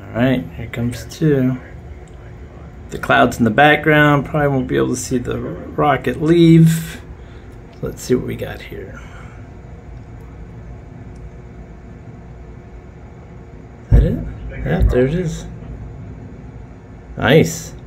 Alright, here comes 2. The clouds in the background, probably won't be able to see the rocket leave. Let's see what we got here. Is that it? Yeah, there it is. Nice.